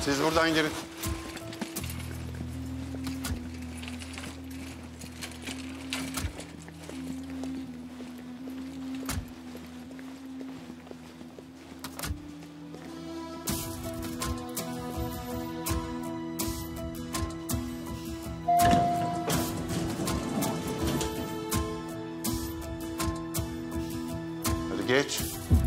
Siz buradan girin. Hadi geç.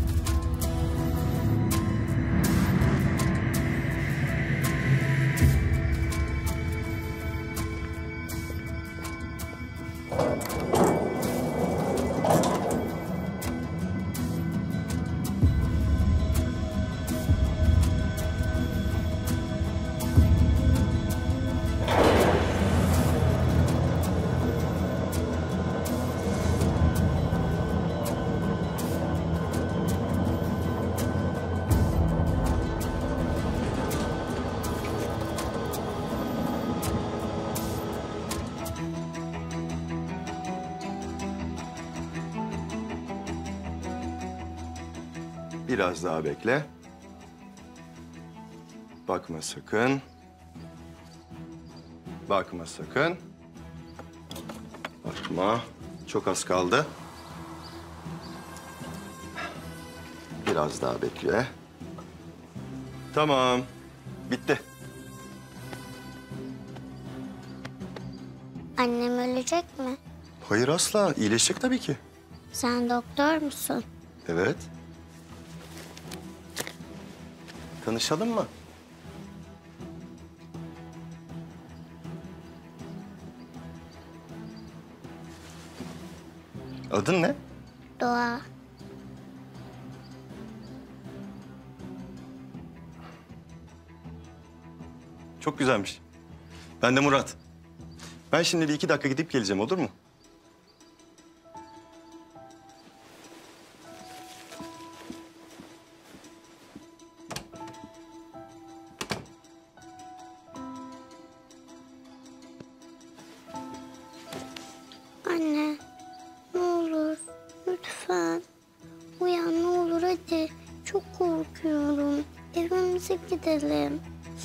Biraz daha bekle. Bakma sakın. Bakma sakın. Bakma. Çok az kaldı. Biraz daha bekle. Tamam. Bitti. Annem ölecek mi? Hayır asla. İyileşecek tabii ki. Sen doktor musun? Evet. Tanışalım mı? Adın ne? Doğa. Çok güzelmiş. Ben de Murat. Ben şimdi bir 2 dakika gidip geleceğim, olur mu? Anne, ne olur lütfen. Uyan ne olur hadi. Çok korkuyorum. Evimize gidelim.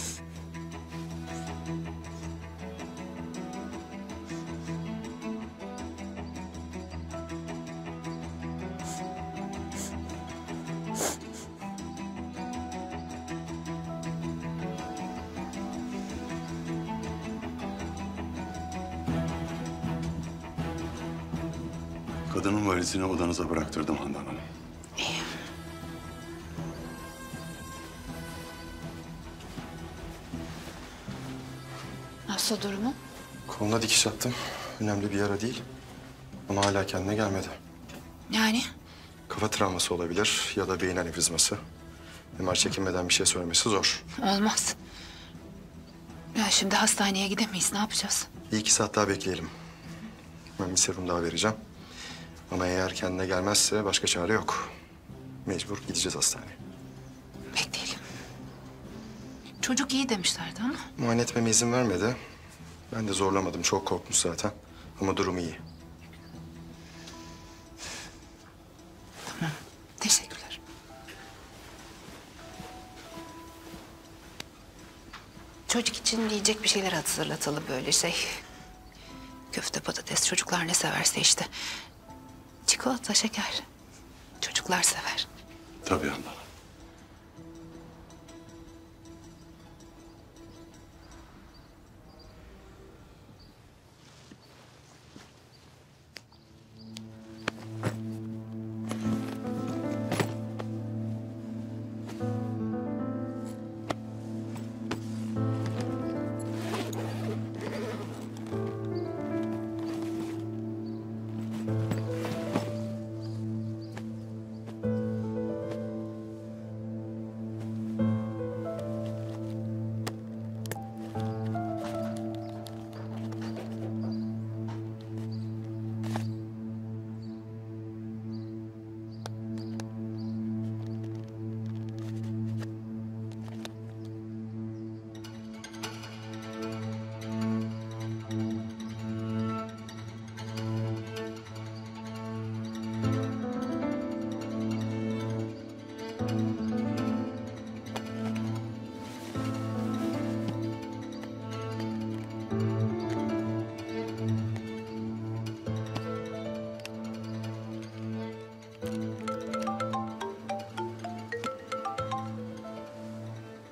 Kadının valizini odanıza bıraktırdım Handan Hanım. Nasıl durumu? Koluna dikiş attım. Önemli bir yara değil. Ama hala kendine gelmedi. Yani? Kafa travması olabilir ya da beyin anevrizması. MR çekinmeden bir şey söylemesi zor. Olmaz. Ya şimdi hastaneye gidemeyiz. Ne yapacağız? Bir 2 saat daha bekleyelim. Ben bir serum daha vereceğim. Ama eğer kendine gelmezse başka çare yok. Mecbur gideceğiz hastaneye. Bekleyelim. Çocuk iyi demişlerdi ama. Muayene etmeme izin vermedi. Ben de zorlamadım. Çok korkmuş zaten. Ama durumu iyi. Tamam. Teşekkürler. Çocuk için yiyecek bir şeyler hazırlatalım böyle şey. Köfte, patates. Çocuklar ne severse işte. Çikolata, şeker. Çocuklar sever. Tabii Handan Hanım.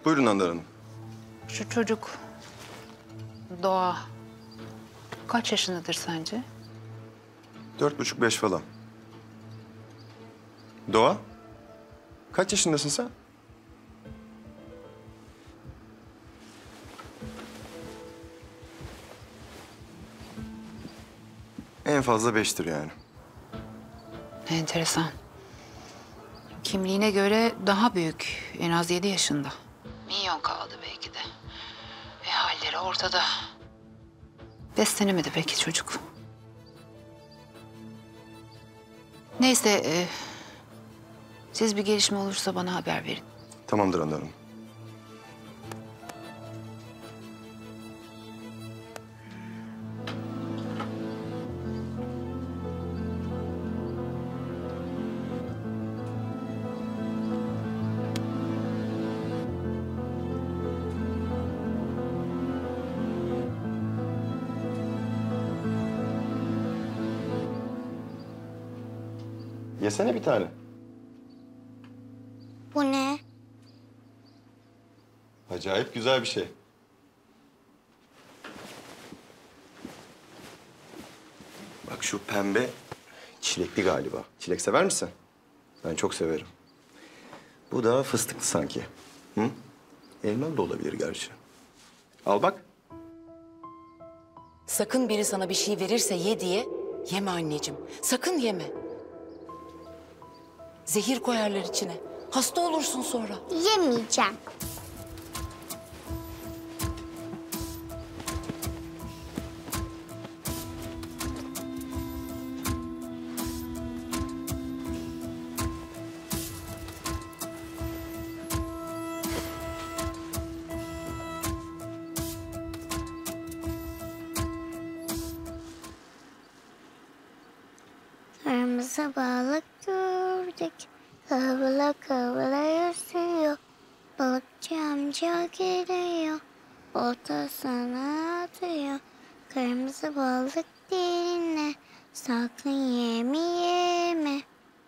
Buyurun Handan Hanım. Şu çocuk Doğa kaç yaşındadır sence? 4,5-5 falan. Doğa, kaç yaşındasın sen? En fazla 5'tir yani. Enteresan. Kimliğine göre daha büyük. En az 7 yaşında. Minyon kaldı belki de. Halleri ortada. Beslenemedi belki çocuk. Neyse, siz bir gelişme olursa bana haber verin. Tamamdır Handan Hanım. Yesene bir tane. Bu ne? Acayip güzel bir şey. Bak şu pembe çilekli galiba. Çilek sever misin? Ben çok severim. Bu da fıstıklı sanki. Hı? Elmalı da olabilir gerçi. Al bak. Sakın biri sana bir şey verirse ye diye yeme anneciğim. Sakın yeme. Zehir koyarlar içine. Hasta olursun sonra. Yemeyeceğim. Kırmızı balık gördük. Kıvıla kıvıla yüzüyor. Balıkçı amca geliyor. Oltasını atıyor. Kırmızı balık derine. Sakın yeme yeme.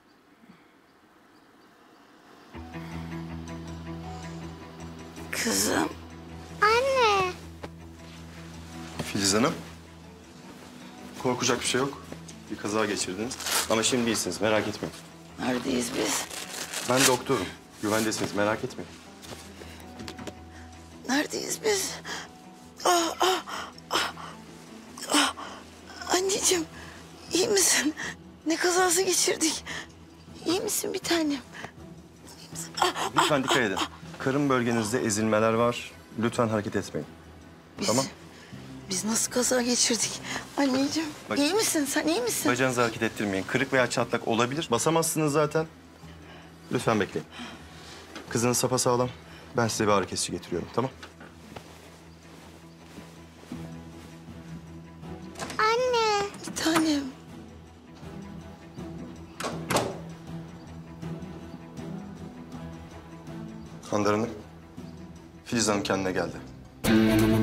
Kızım. Anne. Filiz Hanım. Korkacak bir şey yok. Bir kaza geçirdiniz. Ama şimdi iyisiniz, merak etmeyin. Neredeyiz biz? Ben doktorum. Güvendesiniz, merak etmeyin. Neredeyiz biz? Anneciğim, iyi misin? Ne kazası geçirdik? İyi misin bir tanem? Lütfen dikkat edin. Karın bölgenizde ezilmeler var. Lütfen hareket etmeyin. Tamam? Biz nasıl kaza geçirdik? Anneciğim, Bak- iyi misin? Sen iyi misin? Bacağınızı hareket ettirmeyin. Kırık veya çatlak olabilir. Basamazsınız zaten. Lütfen bekleyin. Kızınız sapasağlam. Ben size bir ağrı kesici getiriyorum, tamam? Anne. Bir tanem. Handan Hanım, Filiz Hanım kendine geldi.